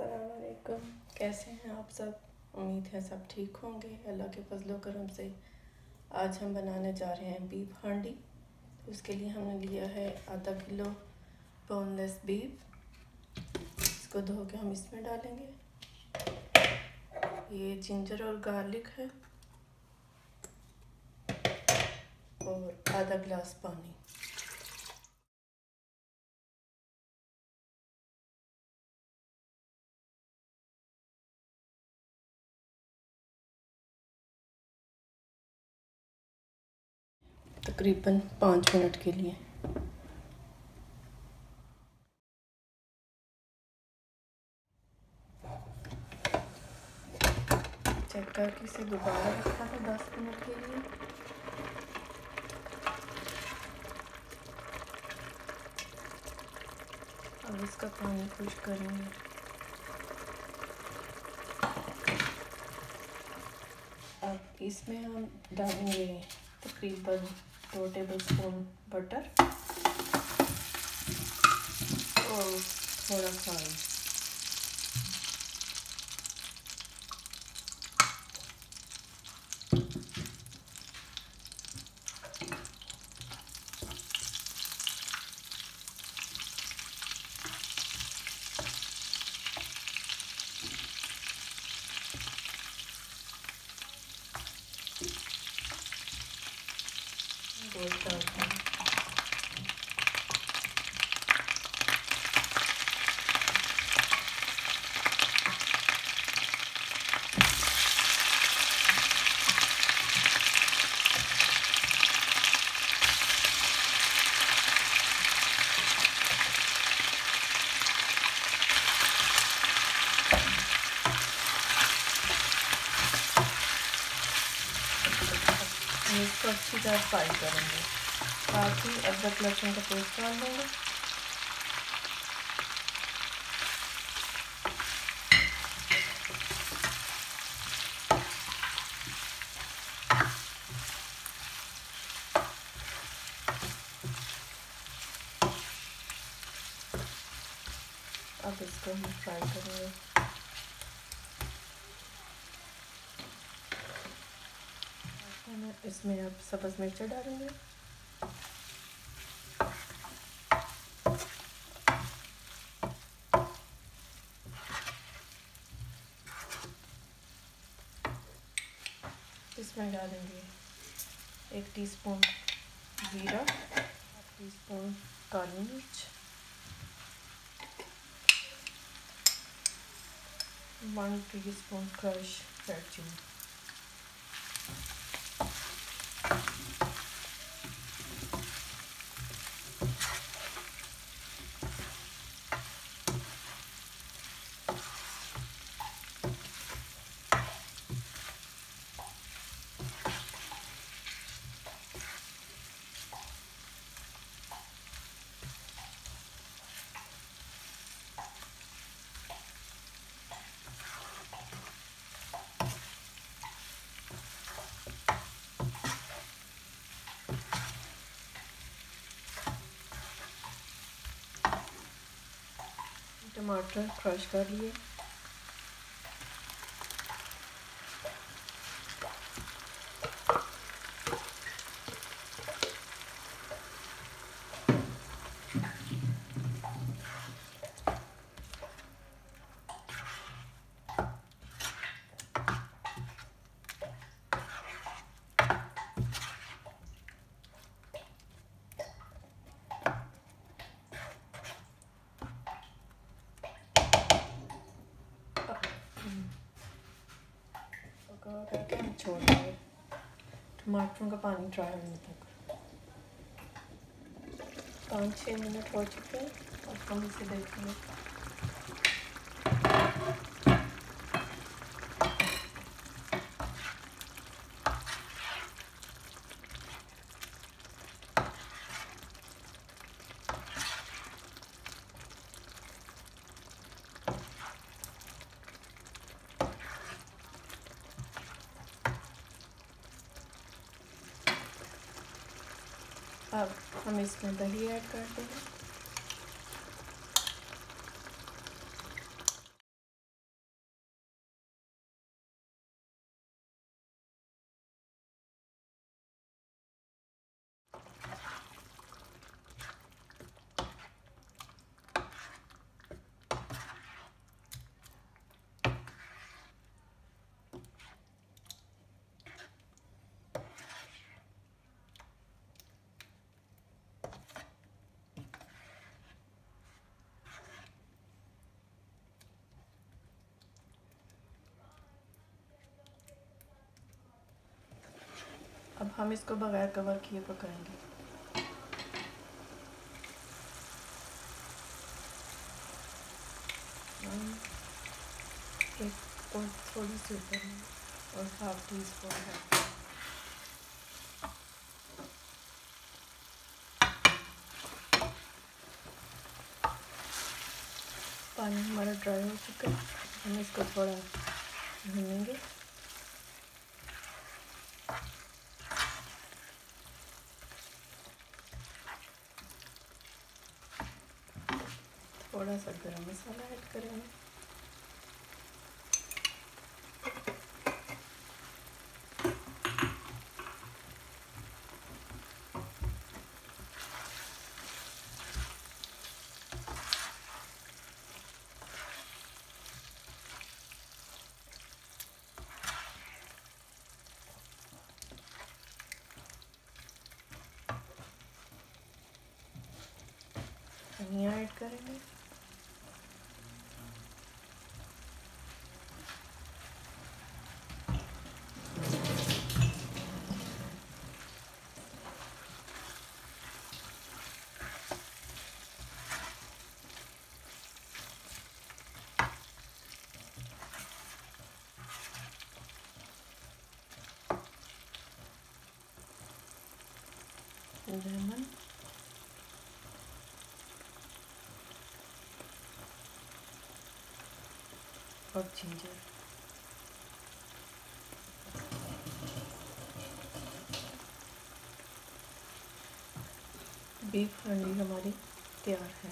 अस्सलामुअलैकुम। कैसे हैं आप सब? उम्मीद है सब ठीक होंगे। अल्लाह के फजलो करम से आज हम बनाने जा रहे हैं बीफ हांडी। उसके लिए हमने लिया है आधा किलो बोनलेस बीफ। इसको धो के हम इसमें डालेंगे। ये जिंजर और गार्लिक है और आधा गिलास पानी। तकरीबन 5 मिनट के लिए। चेक करके इसे दोबारा रखा था 10 मिनट के लिए। अब इसका पानी खुश करेंगे। अब इसमें हम डालेंगे तकरीबन 2 टेबलस्पून बटर और थोड़ा सा इसको अच्छी तरह फ्राई करेंगे। साथ ही अदरक लहसुन का पेस्ट डाल देंगे। अब इसको हम फ्राई करेंगे। इसमें अब सब्ज़ मिर्च डालेंगे। इसमें डालेंगे 1 टीस्पून जीरा, 1 टीस्पून काली मिर्च, 1 टीस्पून क्रश रेड चिली। टमाटर क्रश कर लिए। करके हम छोड़ देंगे टमाटरों का पानी ड्राई होने तक। 5-6 मिनट हो चुके हैं। अब हम इसे देखेंगे। अब हम इसमें दही ऐड करते हैं। हम इसको बगैर कवर किए पकाएंगे। एक और थोड़ी सी ऊपर और 1/2 टीस्पून है। पानी हमारा ड्राई हो चुका है, हम इसको थोड़ा भूनेंगे। थोड़ा सा गरम मसाला ऐड करेंगे। धनिया ऐड करेंगे। लेमन, और जिंजर। बीफ हांडी हमारी तैयार है।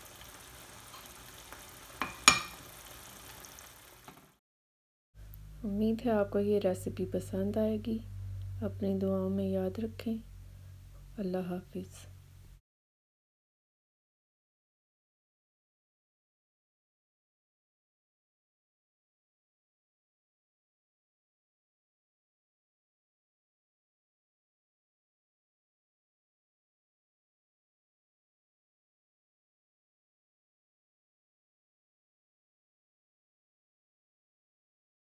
उम्मीद है आपको ये रेसिपी पसंद आएगी। अपनी दुआओं में याद रखें। अल्लाह हाफिज़।